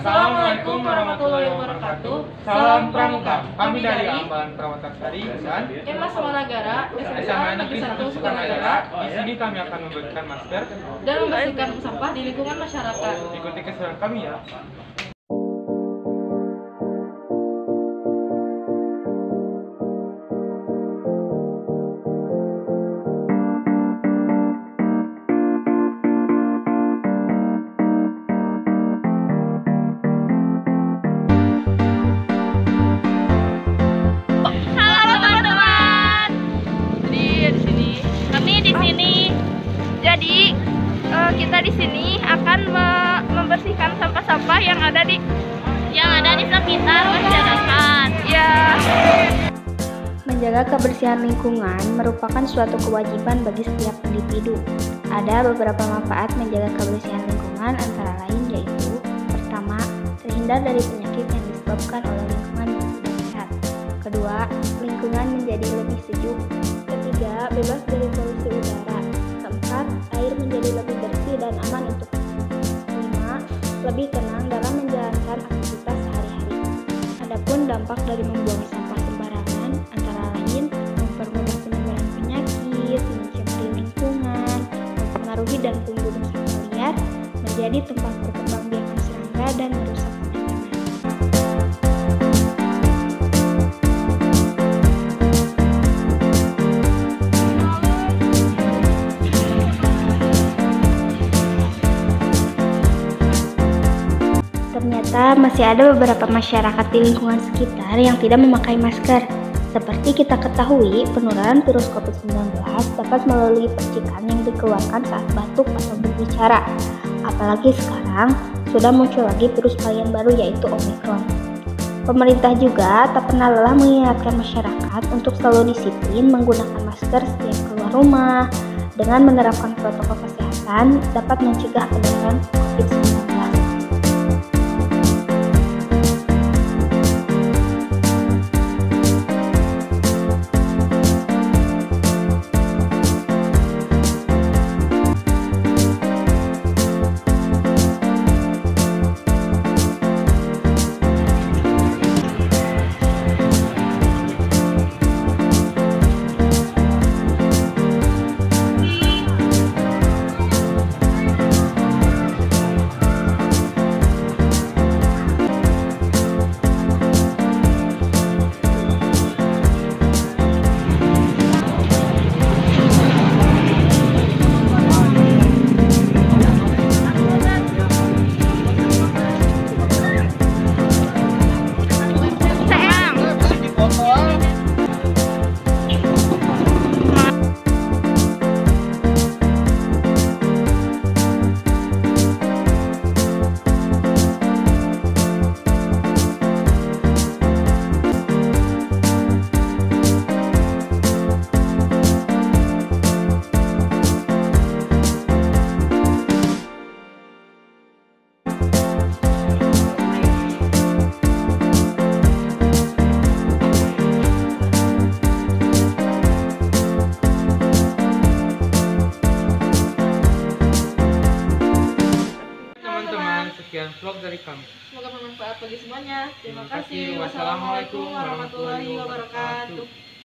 Assalamualaikum warahmatullahi wabarakatuh. Salam Pramuka. Kami dari Ambalan Pramataksari dan Emma Samanagara, SMA Negeri 1 Sukanagara. Di sini kami akan membagikan masker dan membersihkan sampah di lingkungan masyarakat. Ikuti keseruan kami ya. Jadi kita di sini akan membersihkan sampah-sampah yang ada di sekitar masyarakat. Ya. Menjaga kebersihan lingkungan merupakan suatu kewajiban bagi setiap individu. Ada beberapa manfaat menjaga kebersihan lingkungan antara lain yaitu: pertama, terhindar dari penyakit yang disebabkan oleh lingkungan yang tidak sehat. Kedua, lingkungan menjadi lebih sejuk. Ketiga, bebas dari polusi udara. Keempat, air menjadi lebih bersih dan aman untuk minum. 5, lebih tenang dalam menjalankan aktivitas sehari-hari. Adapun dampak dari membuang sampah sembarangan antara lain mempermudah penyebaran penyakit, mencemari lingkungan, mempengaruhi dan membunuh satwa liar, menjadi tempat perkembangbiakan serangga dan merusak pemandangan. Ternyata masih ada beberapa masyarakat di lingkungan sekitar yang tidak memakai masker. Seperti kita ketahui, penularan virus COVID-19 dapat melalui percikan yang dikeluarkan saat batuk atau berbicara. Apalagi sekarang sudah muncul lagi virus varian baru yaitu Omicron. Pemerintah juga tak pernah lelah mengingatkan masyarakat untuk selalu disiplin menggunakan masker setiap keluar rumah. Dengan menerapkan protokol kesehatan dapat mencegah penularan COVID-19. Sekian vlog dari kami. Semoga bermanfaat bagi semuanya. Terima Terima kasih. kasih. Wassalamualaikum warahmatullahi wabarakatuh.